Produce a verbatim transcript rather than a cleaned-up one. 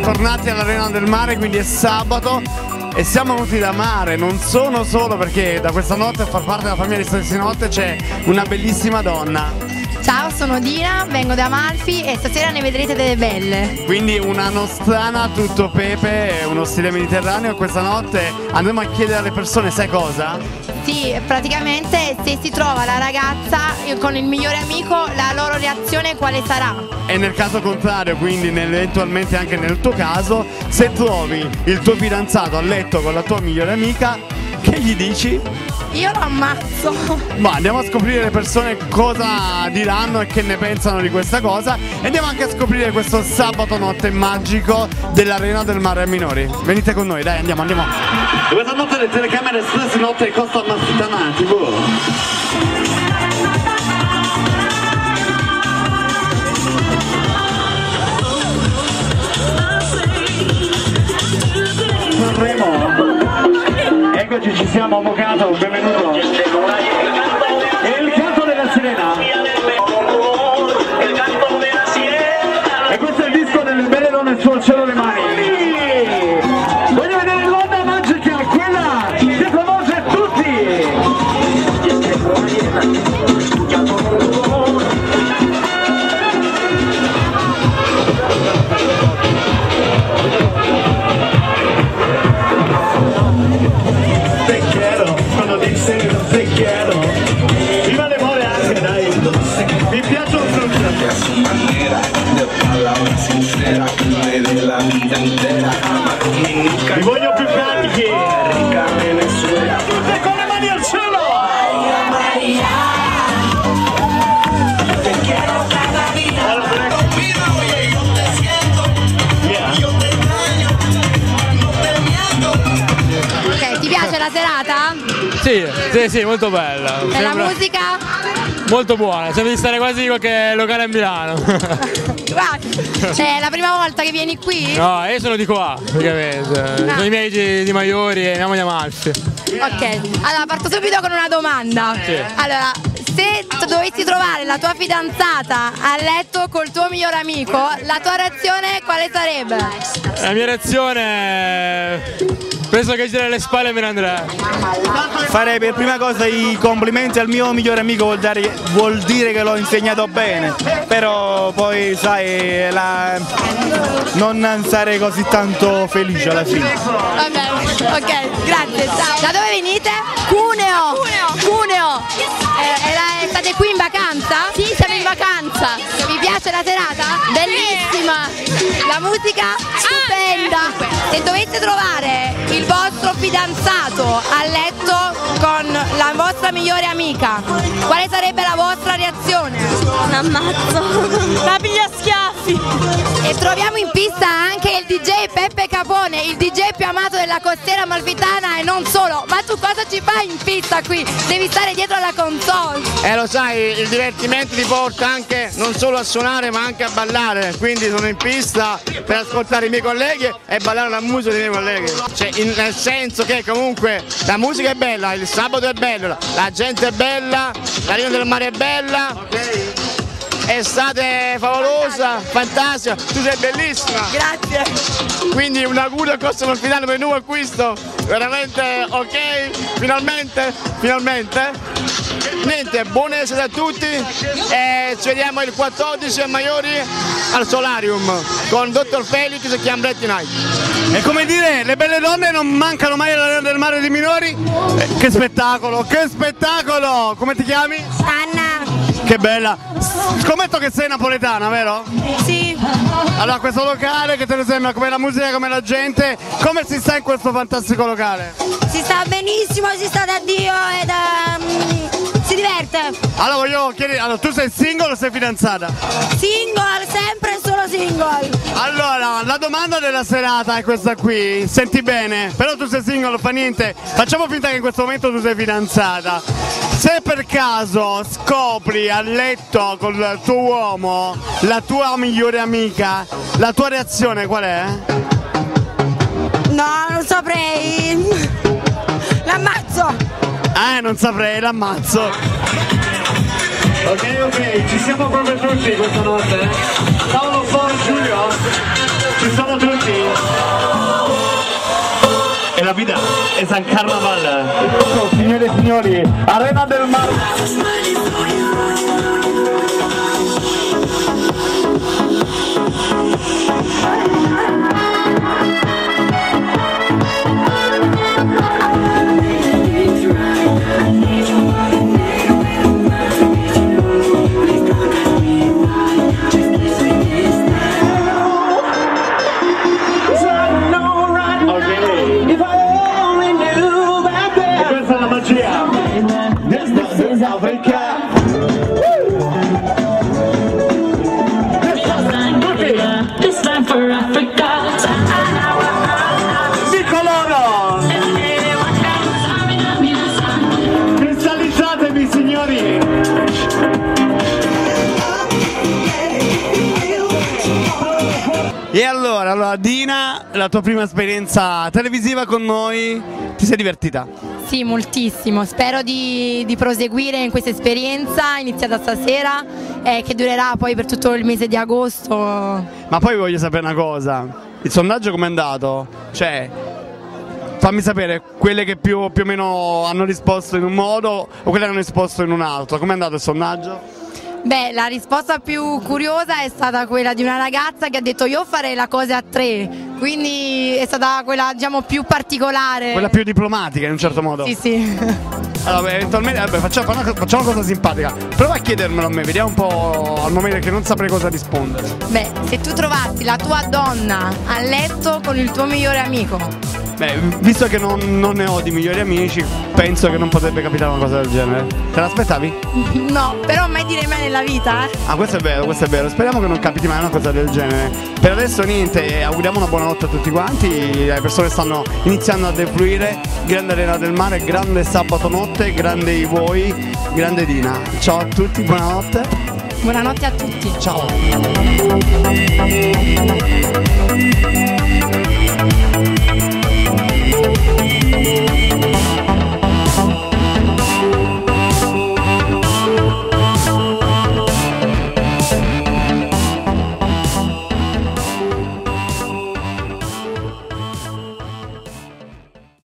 bentornati all'Arena del Mare, quindi è sabato e siamo venuti da mare, non sono solo perché da questa notte a far parte della famiglia di Stanotte c'è una bellissima donna. Ciao, sono Dina, vengo da Amalfi e stasera ne vedrete delle belle. Quindi una nostrana tutto pepe, uno stile mediterraneo, e questa notte andremo a chiedere alle persone, sai cosa? Sì, praticamente se si trova la ragazza con il migliore amico, la loro reazione quale sarà? E nel caso contrario, quindi eventualmente anche nel tuo caso, se trovi il tuo fidanzato a letto con la tua migliore amica, che gli dici? Io lo ammazzo. Ma andiamo a scoprire le persone cosa diranno e che ne pensano di questa cosa, e andiamo anche a scoprire questo sabato notte magico dell'Arena del Mare Minori. Venite con noi, dai, andiamo, andiamo. Questa notte le telecamere espresse notte costa ammazzitanati, boh. Eccoci, ci siamo, avvocato, benvenuto. E il canto della sirena. E questo è il disco delle belle donne sul cielo le mani. Voglio vedere l'onda magica, quella che conosce tutti. Viva le more anche, dai! Mi piace un frutto! Vi voglio più carichi! Tutte con le mani al cielo! Ok, ti piace la serata? Sì, sì, sì, molto bella. E Sembra la musica? molto buona, sembra di stare quasi in qualche locale a Milano. È la prima volta che vieni qui? No, io sono di qua, praticamente. Ah. Sono i miei di, di Maiori e andiamo di Amalfi. Ok, allora parto subito con una domanda. Sì. Allora, se tu dovessi trovare la tua fidanzata a letto col tuo migliore amico, la tua reazione quale sarebbe? La mia reazione... penso che girare le spalle e me ne andrei. Farei per prima cosa i complimenti al mio migliore amico, vuol, dare, vuol dire che l'ho insegnato bene, però poi sai, la, non sarei così tanto felice alla fine. Va bene, ok, grazie. Ciao. Da dove venite? Cuneo. Cuneo. Cuneo. Eh, era- state qui in vacanza? Sì, siamo in vacanza. Vi piace la serata? Bellissima. La musica stupenda. Se doveste trovare il vostro fidanzato a letto con la vostra migliore amica, quale sarebbe la vostra reazione? L'ammazzo. La piglia a schiaffi. E troviamo in pista anche il D J Peppe Capone, il D J più amato della costiera amalfitana e non solo. Ma tu cosa ci fai in pista qui? Devi stare dietro alla console. Eh lo sai, il divertimento ti porta anche non solo a suonare ma anche a ballare, quindi sono in pista per ascoltare i miei colleghi e ballare la musica dei miei colleghi. Cioè, in, nel senso che comunque la musica è bella, il sabato è bello, la gente è bella, l'Arena del Mare è bella, estate favolosa, fantastica, tu sei bellissima. Grazie. Quindi un augurio a Costa Amalfitano per il nuovo acquisto, veramente ok, finalmente, finalmente. Niente, buona estate a tutti e ci vediamo il quattordici a Maiori al Solarium con Dottor Felix e Chiambretti Night. E come dire, le belle donne non mancano mai all'Arena del Mare dei Minori. Eh, che spettacolo, che spettacolo! Come ti chiami? Anna. Che bella! Scommetto che sei napoletana, vero? Sì. Allora, questo locale, che te ne sembra? Come la musica, come la gente? Come si sta in questo fantastico locale? Si sta benissimo, si sta da Dio ed um, si diverte. Allora voglio chiedere, allora, tu sei single o sei fidanzata? Single, sempre e solo single. Allora, la domanda della serata è questa qui, senti bene, però tu sei single, non fa niente, facciamo finta che in questo momento tu sei fidanzata. Se per caso scopri a letto con il tuo uomo la tua migliore amica, la tua reazione qual è? No, non saprei. L'ammazzo. Eh, non saprei, l'ammazzo. Ok, ok, ci siamo proprio tutti questa notte. Paolo, Paolo, Giulio. Ci sono tutti. E la vita è San Carnaval. Signore e signori, Arena del Mare. Cristallizzatevi, signori! E allora, allora, Dina, la tua prima esperienza televisiva con noi, ti sei divertita? Sì, moltissimo. Spero di, di proseguire in questa esperienza iniziata stasera e che durerà poi per tutto il mese di agosto. Ma poi voglio sapere una cosa, il sondaggio com'è andato? Cioè, fammi sapere quelle che più, più o meno hanno risposto in un modo o quelle che hanno risposto in un altro. Com'è andato il sondaggio? Beh, la risposta più curiosa è stata quella di una ragazza che ha detto io farei la cosa a tre, quindi è stata quella, diciamo, più particolare. Quella più diplomatica in un certo modo? Sì, sì. Allora, eventualmente, vabbè, facciamo, facciamo una cosa simpatica. Prova a chiedermelo a me, vediamo un po' al momento che non saprei cosa rispondere. Beh, se tu trovassi la tua donna a letto con il tuo migliore amico. Beh, visto che non, non ne ho di migliori amici, penso che non potrebbe capitare una cosa del genere. Te l'aspettavi? No, però mai dire mai nella vita, eh? Ah, questo è vero, questo è vero. Speriamo che non capiti mai una cosa del genere. Per adesso niente, auguriamo una buonanotte a tutti quanti. Le persone stanno iniziando a defluire. Grande Arena del Mare, grande sabato notte, grande i voi, grande Dina. Ciao a tutti, buonanotte. Buonanotte a tutti. Ciao.